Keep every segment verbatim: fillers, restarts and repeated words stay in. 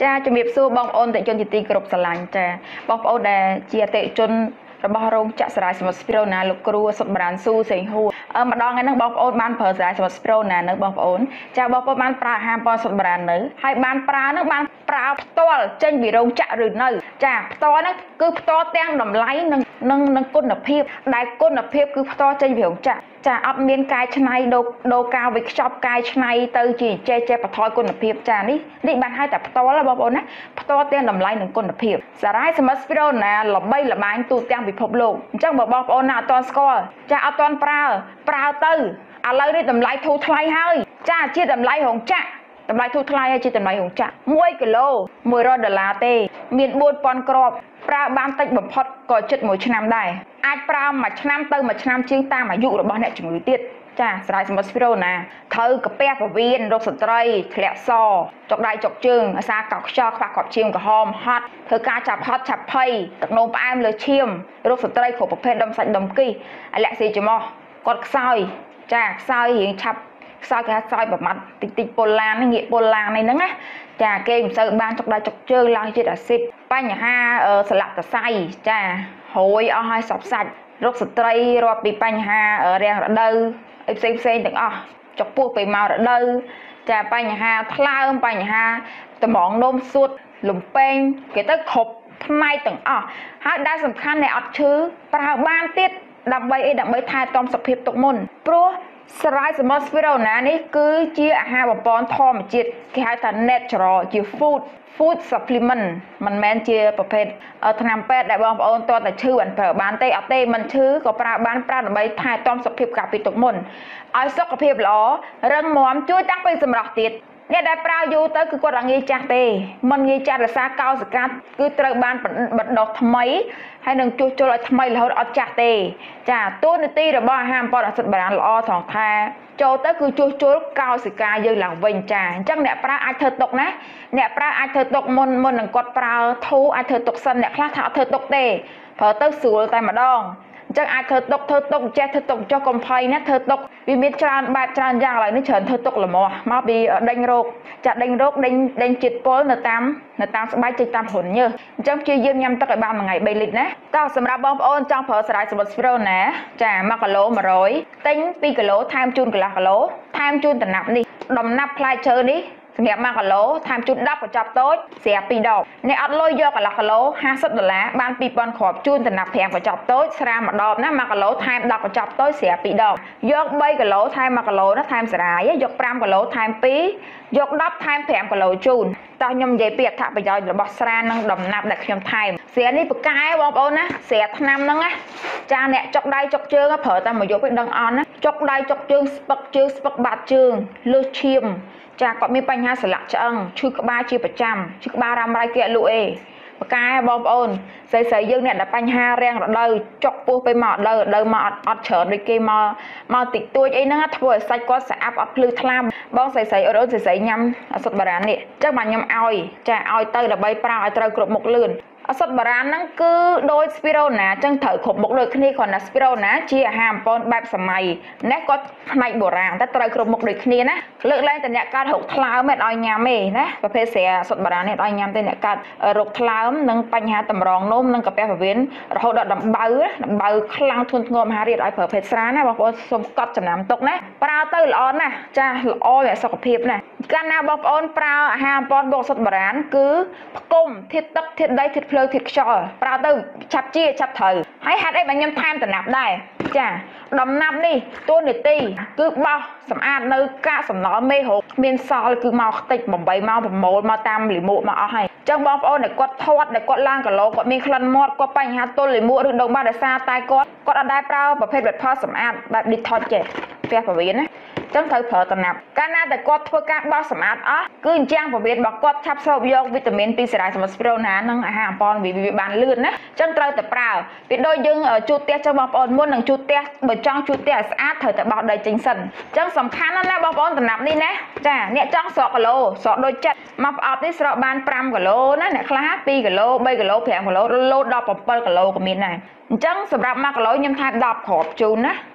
ចាជំរាបសួរបងប្អូនតេជនជាទីគោរពស្រឡាញ់ចាបងប្អូនដែលជាតេជនរបស់រោងចក្រសារាយសមុទ្រស្ពីរូណាលោកគ្រូសុតបរានស៊ូសេងហួរអឺម្ដងថ្ងៃហ្នឹងបងប្អូនបានប្រើសារាយសមុទ្រស្ពីរូណានៅបងប្អូនចាបងប្អូនបានប្រើអាហារប៉ុនសុតបរាននៅហើយបានប្រើហ្នឹងបានប្រើផ្ទាល់ចេញពីរោងចក្រឬនៅចាផ្ទាល់ហ្នឹងគឺផ្ទាល់ទាំងតម្លៃនិងនិងនិងគុណភាពដែលគុណភាពគឺផ្ទាល់ចេញពីរោងចក្រចាអត់មានកែច្នៃដូរដូរការវិខ្ចប់កែច្នៃទៅជាចេះចេះបន្ថយគុណភាពចានេះនេះបានឲ្យតែផ្ទាល់បងប្អូនណាផ្ទាល់ទាំងតម្លៃនិងគុណភាពសារាយសមុទ្រស្ពីរូណាល្បីល្បាញទូទាំងពិភពលោកអញ្ចឹងបើបងប្អូនណាអត់ទាន់ស្គាល់ចាអត់ទាន់ប្រើប្រើទៅឥឡូវនេះតម្លៃធូរថ្លៃហើយចាជាតម្លៃរោងចក្រតម្លៃធូរថ្លៃហើយជាតម្លៃរោងចក្រមួយគីឡូមួយរយដុល្លារទេមានបួនពាន់គ្រាប់ប្រើបានតិចបំផុតក៏ជិតមួយឆ្នាំដែរអាចប្រើមួយឆ្នាំទៅមួយឆ្នាំជាងតាមអាយុរបស់អ្នកជំងឺទៀតចាសារាយសមុទ្រស្ពីរូណាត្រូវកាពះពវៀនរោគស្ត្រីធ្លាក់សចុកដៃចុកជើងអាសាកោកខ្យល់ខ្វះគ្រាប់ឈាមក្រហមហត់ធ្វើការចាប់ហត់ឆាប់ភ័យទឹកនោមផ្អែមលើឈាមរោគស្ត្រីគ្រប់ប្រភេទដុំសាច់ដុំគីអាឡែស៊ីច្រមុះគាត់ខ្សោយចាខ្សោយរៀងឆាប់ខ្សោយគេហៅខ្សោយប្រមាត់តិចតិចពុលឡានងាកពុលឡាននេះហ្នឹងណាចាគេមិនសូវបានចុកដៃចុកជើងឡើងជាតិអាស៊ីតបញ្ហាស្លាក់តសៃចារួយអស់ហើយសពសាច់រោគស្ត្រីរាប់ពីបញ្ហារាំងរដូវអីផ្សេងផ្សេងទាំងអស់ចុកពោះពេលមករដូវចាបញ្ហាថ្លើមបញ្ហាតម្រងនោមសួតលំពេងគេទៅគ្រប់ផ្នែកទាំងអស់ហើយដែលសំខាន់អ្នកអត់ឈឺប្រើបានទៀតដើម្បីអីដើម្បីថែទាំសុខភាពទុកមុនព្រោះសារាយសមុទ្រស្ពីរូណានេះគឺជាអាហារបំពន់ធម្មជាតិគេហៅថា natural ជា food food supplement មិនមែនជាប្រភេទថ្នាំពេទ្យដែលបងប្អូនតើតែឈឺបានប្រើបានទេអត់ទេមិនឈឺក៏ប្រើបានប្រើដើម្បីថែទាំសុខភាពការពារទុកមុនឲ្យសុខភាពល្អរឹងមាំជួយតាំងពីសម្រស់ទៀតអ្នកដែលប្រើយូរទៅគឺគាត់អត់ងាយចាស់ទេមិនងាយចាស់រសារកោសិកាគឺត្រូវបានបណ្ដុះថ្មីហើយនឹងជួសជុលឲ្យថ្មីរហូតអត់ចាស់ទេចាតួនាទីរបស់អាហារបំពន់អាស៊ីតបារាំងល្អថងថាចូលទៅគឺជួសជុលកោសិកាយើងឡើងវិញចាអញ្ចឹងអ្នកប្រើអាចធ្វើទុកណាអ្នកប្រើអាចធ្វើទុកមុនមុននឹងគាត់ប្រើធូរអាចធ្វើទុកសិនអ្នកខ្លះថាអត់ធ្វើទុកទេប្រើទៅស្រួលតែម្ដងអញ្ចឹងអាចធ្វើទុកធ្វើទុកចេះធ្វើទុកចុះកុំភ័យណាធ្វើទុកវាមានច្រើនបែបច្រើនយ៉ាងឥឡូវនេះច្រើនធ្វើទុកល្មមមកពីដេញរោគចាដេញរោគដេញដេញជាតិពុលនៅតាមនៅតាមស្បែកចេញតាមហ៊ុនញើសអញ្ចឹងព្យាយាមញ៉ាំទឹកឲ្យបានមួយថ្ងៃបីលីត្រណាតោះសម្រាប់បងប្អូនចង់ប្រើសារាយសមុទ្រស្ពីរូណាចាមួយគីឡូមួយរយទិញពីរគីឡូថែមជូនកន្លះគីឡូថែមជូនតំណាប់នេះតំណាប់ផ្លែឈើនេះសម្រាប់មួយគីឡូថែមជូនដប់កញ្ចប់តូចស្រាប់ពីរដបអ្នកអត់លុយយកកន្លះគីឡូហាសិបដុល្លារបានពីរពាន់គ្រាប់ជូនតំណាប់ប្រាំកញ្ចប់តូចស្រាមួយដបណាមួយគីឡូថែមដប់កញ្ចប់តូចស្រាប់ពីរដបយកបីគីឡូថែមមួយគីឡូណាថែមសារាយយកប្រាំគីឡូថែមពីរយកដប់ថែមប្រាំគីឡូជូនតោះខ្ញុំនិយាយពីអត្ថប្រយោជន៍របស់ស្រានិងតំណាប់ដែលខ្ញុំថែមស្រានេះបកែបងប្អូនណាស្រាថ្នាំហ្នឹងណាចាអ្នកចុកដៃចុកជើងប្រើតែមួយយប់ឯងដឹងអន់ណាចុកដៃចុកជើងស្ពឹកជើងស្ពឹកបាតជើងលើសឈាមចាគាត់មានបញ្ហាស្លាក់ឆ្អឹងឈឺក្បាលជាប្រចាំឈឺក្បាលរ៉ាំរ៉ៃគេអត់លក់អេបកែបងប្អូនស្រីស្រីយើងអ្នកដែលបញ្ហារាំងរដូវចុកពោះពេលមករដូវរដូវមកអត់អត់ច្រើនដូចគេមកមកតិចតួចអីហ្នឹងធ្វើឲ្យសាច់គាត់ស្អាប់អត់ភ្លឺថ្លាបងស្រីស្រីអត់អូនស្រីស្រីញ៉ាំអាសុតបារាំងនេះអញ្ចឹងបាទខ្ញុំឲ្យចាឲ្យទៅដើម្បីប្រើឲ្យត្រូវគ្រប់មុខលឿនអាសុតបារាំងហ្នឹងគឺដូចស្ពីរូណាអញ្ចឹងត្រូវគ្រប់មុខដូចគ្នាគ្រាន់តែស្ពីរូណាជាអាហារបំពន់បែបសម័យនេះគាត់ផ្នែកបុរាណតែត្រូវគ្រប់មុខដូចគ្នាណាលើកឡើងតែអ្នកកើតរោគថ្លើមមិនឲ្យញ៉ាំទេណាប្រភេទស្រាអាសុតបារាំងនេះអត់ឲ្យញ៉ាំទេអ្នកកើតរោគថ្លើមនិងបញ្ហាតម្រងនោមនិងកាពះពវៀនរហូតដល់ដំបៅដំបៅខ្លាំងធ្ងន់ធ្ងរមហារីកឲ្យប្រើភេទស្រាណាបងប្អូនសូមកត់ចំណាំទុកណាប្រើទៅល្អណាស់ចាល្អγιαសុខភាពណាកាលណាបងប្អូនប្រើអាហារបំពន់បូកសុតបារាំងគឺផ្គុំធាតុទឹកធាតុដីធាតុភ្លើងធាតុខ្យល់ប្រើទៅឆាប់ជាឆាប់ត្រូវហើយហេតុអីបើខ្ញុំថែមតំណាប់ដែរចាដំណាប់នេះតួនាទីគឺបោះសម្អាតនៅកាកសំណល់មេរោគមានសល់គឺមកខ្ទេចបំបីមកប្រមូលមកតាមលិមួកមកអស់ហើយអញ្ចឹងបងប្អូនដែលគាត់ធាត់ដែលគាត់ឡើងគីឡូគាត់មានក្លិនមាត់គាត់បញ្ហាទល់លិមួកឬដងបាត់ដោយសារតែគាត់គាត់អត់ដែលប្រើប្រភេទវត្ថុសម្អាតបែប detox ចេះផ្ទះពវៀនណាចឹងត្រូវប្រើតំណាប់កាលណាតែគាត់ធ្វើការបោះសម្អាតអស់គឺអញ្ចឹងពវៀនរបស់គាត់ឆាប់ស្រូបយកវីតាមីនពីសារាយសមុទ្រស្ពីរូណានិងអាហារបំពន់វាបានលឿនណាចឹងត្រូវតែប្រើពីដូចយើងជូតផ្ទះចឹងបងប្អូនមុននឹងជូតផ្ទះបើចង់ជូតផ្ទះឲ្យស្អាតត្រូវតែបោះដីចេញសិនចឹងសំខាន់ណាស់ណាបងប្អូនតំណាប់នេះណាចាអ្នកចង់ស្រកគីឡូស្រកដូចចិត្តមកប្រអប់នេះស្រកបានប្រាំគីឡូណាអ្នកខ្លះពីរគីឡូបីគីឡូប្រាំគីឡូរលោដល់bảyគីឡូក៏មានដែរអញ្ចឹងសម្រាប់មួយគីឡូខ្ញុំថែមដប់គ្រាប់ជូនណា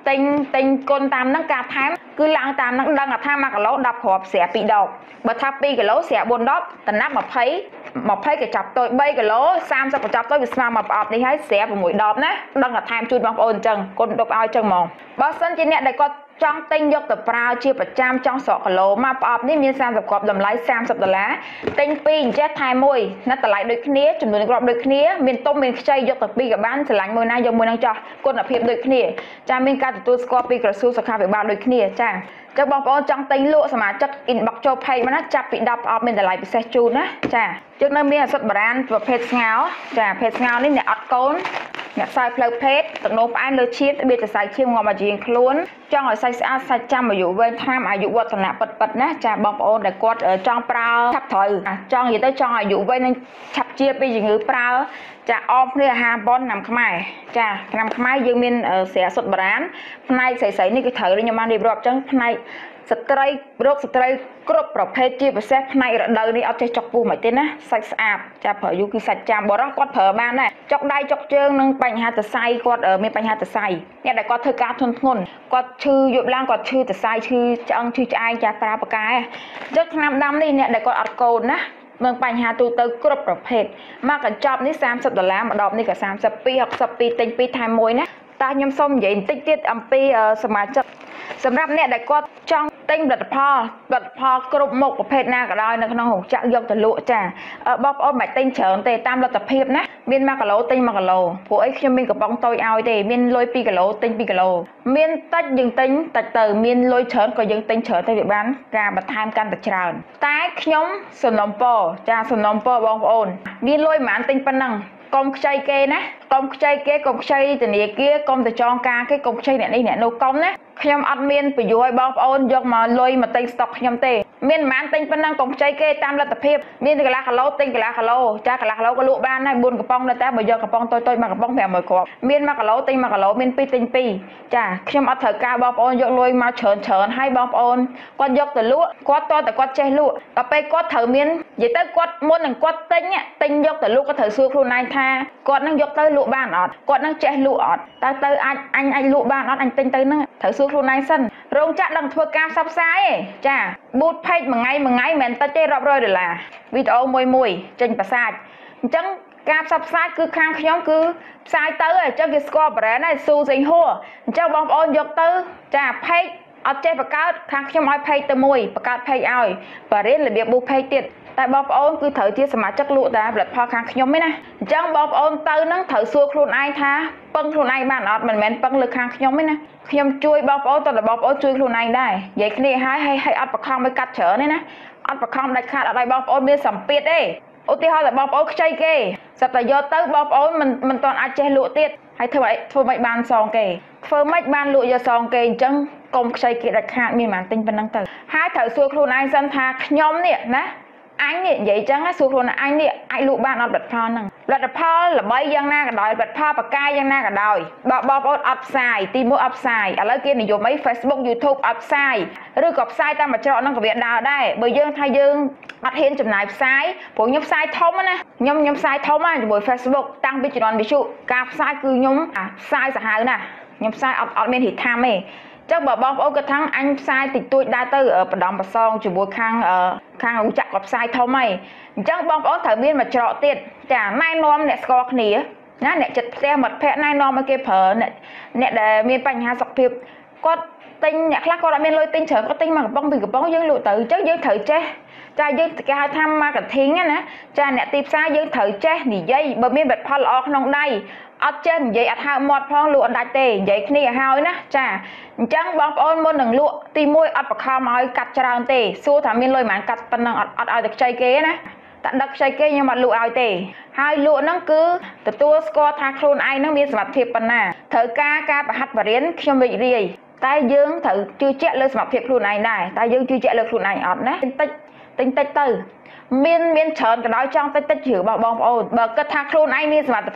ទិញទិញគុណតាមហ្នឹងការថែមគឺឡើងតាមហ្នឹងដឹងថាមួយគីឡូដប់គ្រាប់ស្រាពីរដបបើថាពីរគីឡូស្រាបួនដបតំណាប់20 20កញ្ចប់តូច3គីឡូ30កញ្ចប់តូចវាស្មើមកប្រអប់នេះហើយស្រា៦ដបណាដឹងថាថែមជូនបងប្អូនអញ្ចឹងគុណដប់ឲ្យអញ្ចឹងហ្មងបើសិនជាអ្នកដែលគាត់ចង់ទិញយកទៅប្រើជាប្រចាំចង់ស្រកគីឡូមកប្រអប់នេះមាន30គ្រាប់តម្លៃ30ដុល្លារទិញពីរអញ្ចេះថែមមួយណាតម្លៃដូចគ្នាចំនួនគ្រាប់ដូចគ្នាមានទុំមានខ្ចីយកទៅពីរក៏បានស្រឡាញ់មួយណាយកមួយនឹងចោះគុណភាពដូចគ្នាចាមានការទទួលស្គាល់ពីក្រសួងសុខាភិបាលដូចគ្នាចាចឹងបងប្អូនចង់ទិញលក់សមាជិក inbox ចូល page មកណាចាប់ពី10ប្រអប់មានតម្លៃពិសេសជូនណាចាយើងនៅមានអសុទ្ធបារានប្រភេទស្ងោចាភេទស្ងោនេះអ្នកអត់កូនអ្នកខ្សែផ្លូវភេទទឹកនោមផ្អែមលើឈាមត្បៀតសរសៃឈាមងំអាជីងខ្លួនចង់ឲ្យសាច់ស្អាតសាច់ចាំអាយុវែងថ្នាំអាយុវឌ្ឍនៈពិតពិតណាចាបងប្អូនដែលគាត់ចង់ប្រើឆាប់ត្រូវចង់និយាយទៅចង់អាយុវែងនឹងឆាប់ជាពីជំងឺប្រើចាអមគ្នាអាហារបនឆ្នាំខ្មែរចាឆ្នាំខ្មែរយើងមានស្រាសុទ្ធបារានផ្នែកស្រីស្រីនេះគឺត្រូវខ្ញុំបានរៀបរាប់អញ្ចឹងផ្នែកស្ត្រីរោគស្ត្រីគ្រប់ប្រភេទជាពិសេសផ្នែករដូវនេះអត់ចេះចុកពោះមិនទេណាសាច់ស្អាតចាប្រើយូរគឺសាច់ចាំបរោះគាត់ប្រើបានដែរចុកដៃចុកជើងនឹងបញ្ហាសរសៃគាត់មានបញ្ហាសរសៃអ្នកដែលគាត់ធ្វើការធន់ធ្ងន់គាត់ឈឺយប់ឡើងគាត់ឈឺសរសៃឈឺឆ្អឹងឈឺឆ្អែងចាប្រើប្រកាយចុកថ្នាំដាំនេះអ្នកដែលគាត់អត់កូនណាមើលបញ្ហាទូទៅគ្រប់ប្រភេទមកកញ្ចប់នេះ30ដុល្លារម្ដងនេះក៏32 62ទិញពីរថែមមួយណាតែខ្ញុំសូមនិយាយបន្តិចទៀតអំពីសមាជិកសម្រាប់អ្នកដែលគាត់ចង់ទិញផលិតផលផលិតផលគ្រប់មុខប្រភេទណាក៏ដោយនៅក្នុងរោងចក្រយកទៅលក់ចាបងប្អូនមិនទិញច្រើនទេតាមលទ្ធភាពណាមានមួយគីឡូទិញមួយគីឡូព្រោះអីខ្ញុំមានកំប៉ុងតូចឲ្យទេមានលុយពីរគីឡូទិញពីរគីឡូមានតិចយើងទិញតិចទៅមានលុយច្រើនក៏យើងទិញច្រើនទៅវាបានការបន្ថែមកាន់តែច្រើនតែខ្ញុំសំណូមពរចាសំណូមពរបងប្អូនមានលុយមិនបានទិញប៉ុណ្ណឹងកុំខ្ចីគេណាកុំខ្ចីគេកុំខ្ចីធនាគារកុំទៅចងការគេកុំខ្ចីអ្នកនេះអ្នកនោះកុំណាខ្ញុំអត់មានប្រយោជន៍ឲ្យបងប្អូនយកមកលុយមកទិញស្តុកខ្ញុំទេមានប្រហែលទិញប៉ុណ្ណឹងកុំខ្ចីគេតាមលទ្ធភាពមានកន្លះគីឡូទិញកន្លះគីឡូចាកន្លះគីឡូក៏លក់បានដែរបួនកំប៉ុងដែរតែបើយកកំប៉ុងតូចតូចមួយកំប៉ុងប្រាំមួយគ្រាប់មានមួយគីឡូទិញមួយគីឡូមានពីរទិញពីរចាខ្ញុំអត់ត្រូវការបងប្អូនយកលុយមកច្រើនច្រើនឲ្យបងប្អូនគាត់យកទៅលក់គាត់តតែគាត់ចេះលក់ដល់ពេលគាត់ត្រូវមាននិយាយទៅគាត់មុននឹងគាត់ទិញទិញយកទៅលក់គាត់ត្រូវសួរខ្លួនឯងថាគាត់នឹងយកទៅលក់បានអត់គាត់នឹងចេះលក់អត់តើទៅអាចអញអាចលក់បានអត់អញទិញទៅនឹងត្រូវសួរខ្លួនឯងសិនរោងចក្រដឹងធ្វើការផ្សព្វផ្សាយទេចាប៊ូតផេកមួយថ្ងៃមួយថ្ងៃមិនមែនតិចទេរាប់រយដុល្លារវីដេអូមួយមួយចេញប្រសាទអញ្ចឹងការផ្សព្វផ្សាយគឺខាងខ្ញុំគឺផ្សាយទៅអញ្ចឹងគេស្គាល់ brand ហើយស៊ូសេងហួរអញ្ចឹងបងប្អូនយកទៅចាផេកអត់ចេះបង្កើតខាងខ្ញុំឲ្យផេកទៅមួយបង្កើតផេកឲ្យបរិញ្ញារបៀបប៊ូផេកទៀតតែបងប្អូនគឺត្រូវជាសមាជិកលក់តែផលិតផលខាងខ្ញុំទេណាអញ្ចឹងបងប្អូនទៅនឹងត្រូវសួរខ្លួនឯងថាពឹងខ្លួនឯងបានអត់មិនមែនពឹងលើខាងខ្ញុំទេណាខ្ញុំជួយបងប្អូនតើបងប្អូនជួយខ្លួនឯងដែរនិយាយគ្នាឲ្យឲ្យអត់បខំឲ្យកាត់ច្រើនទេណាអត់បខំដាច់ខាតអត់ឲ្យបងប្អូនមានសម្ពាធទេឧទាហរណ៍តែបងប្អូនខ្ចីគេសិតតែយកទៅបងប្អូនមិនមិនទាន់អាចចេះលក់ទៀតហើយធ្វើឲ្យធ្វើមិនបានសងគេធ្វើមិនបានលក់យកសងគេអញ្ចឹងកុំខ្ចីគេដាច់ខាតមានបានទិញប៉ុណ្ណឹងទៅហើយត្រូវសួរខ្លួនឯងសិនថាខ្ញុំនេះណាអញនេះនិយាយចឹងសួរខ្លួនអញនេះអាចលក់បានអត់ផលិតផលហ្នឹងផលិតផលល្បីយ៉ាងណាក៏ដោយផលិតផលបកាយយ៉ាងណាក៏ដោយបើបងប្អូនអត់ផ្សាយទីមួយអត់ផ្សាយឥឡូវគេនិយមអី Facebook YouTube អត់ផ្សាយឬក៏ផ្សាយតាមមួយច្រកហ្នឹងក៏វាដើរដែរបើយើងថាយើងអត់ហ៊ានចំណាយផ្សាយព្រោះខ្ញុំផ្សាយធំណាខ្ញុំខ្ញុំផ្សាយធំណាជាមួយ Facebook តាំងពីជំនាន់វិទ្យុការផ្សាយគឺខ្ញុំផ្សាយសាហាវណាស់ខ្ញុំផ្សាយអត់អត់មានហិដ្ឋាមទេចឹងបើបងប្អូនគាត់ថាអញផ្សាយតិចតួចដែរទៅបដំប្រសងជាមួយខាងខាងរោងចក្រគាត់ផ្សាយធំហើយអញ្ចឹងបងប្អូនត្រូវមានមួយច្រកទៀតចាណែនាំអ្នកស្គាល់គ្នាណាអ្នកចិត្តផ្ទះមិត្តភ័ក្តិណែនាំឲ្យគេប្រើអ្នកអ្នកដែលមានបញ្ហាសុខភាពគាត់ទិញអ្នកខ្លះគាត់អត់មានលុយទិញច្រើនគាត់ទិញមកកំប៉ុងពីកំប៉ុងយើងលក់ទៅអញ្ចឹងយើងត្រូវចេះចាយើងគេហៅថា marketing ណាចាអ្នកទីផ្សារយើងត្រូវចេះនិយាយបើមានផលិតផលល្អក្នុងដៃអត់ចេះនិយាយអត់ហើមាត់ផងលក់អត់ដាច់ទេនិយាយគ្នាឲ្យហើយណាចាអញ្ចឹងបងប្អូនមុននឹងលក់ទីមួយអត់បខំឲ្យកាត់ច្រើនទេសួរថាមានលុយប៉ុន្មានកាត់ប៉ុណ្ណឹងអត់អត់ឲ្យតែខ្ចីគេណាតែដឹកខ្ចីគេខ្ញុំអត់លក់ឲ្យទេហើយលក់ហ្នឹងគឺទទួលស្គាល់ថាខ្លួនឯងហ្នឹងមានសមត្ថភាពប៉ុណ្ណាត្រូវការការប្រហាត់បរិញ្ញាខ្ញុំរីករាយតែយើងត្រូវជឿជាក់លើសមត្ថភាពខ្លួនឯងដែរតែយើងជឿជាក់លើខ្លួនឯងអត់ណាតិចតិចតិចទៅមានមានច្រើនក៏ដោយចង់តិចតិចជឿរបស់បងប្អូនបើគិតថាខ្លួនឯងមានសមត្ថភាព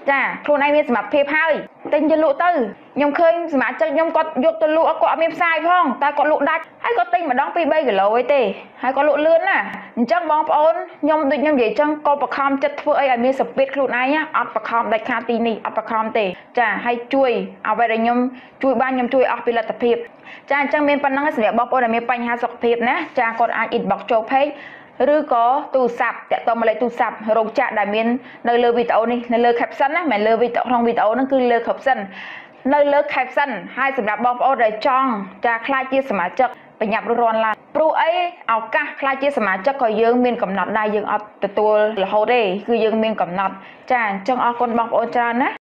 ចាខ្លួនឯងមានសមត្ថភាពហើយទិញទៅលក់ទៅខ្ញុំឃើញសមាជិកខ្ញុំគាត់យកទៅលក់គាត់អត់មានផ្សាយផងតែគាត់លក់ដាច់ហើយគាត់ទិញម្ដងពីរបីគីឡូអីទេហើយគាត់លក់លឿនណាអញ្ចឹងបងប្អូនខ្ញុំដូចខ្ញុំនិយាយអញ្ចឹងក៏បខំចិត្តធ្វើអីឲ្យមានសម្ពាធខ្លួនឯងអត់បខំដាច់ខាតទីនេះអត់បខំទេចាហើយជួយអ្វីដែលខ្ញុំជួយបានខ្ញុំជួយអស់ពីលទ្ធភាពចាអញ្ចឹងមានប៉ុណ្ណឹងសម្រាប់បងប្អូនដែលមានបញ្ហាសុខភាពណាចាគាត់អាច inbox ចូល page ឬក៏ទូរស័ព្ទតាក់ទងមកលេខទូរស័ព្ទរោងចក្រដែលមាននៅលើវីដេអូនេះនៅលើ caption ណាមិនលើវីដេអូក្នុងវីដេអូហ្នឹងគឺលើ caption នៅលើ caption ហើយសម្រាប់បងប្អូនដែលចង់ចាខ្លាចជាសមាជិកបញ្ញាប់រន់ឡើងព្រោះអីឱកាសខ្លាចជាសមាជិកក៏យើងមានកំណត់ដែរយើងអត់ទទួលរហូតទេគឺយើងមានកំណត់ចាអញ្ចឹងអរគុណបងប្អូនច្រើនណា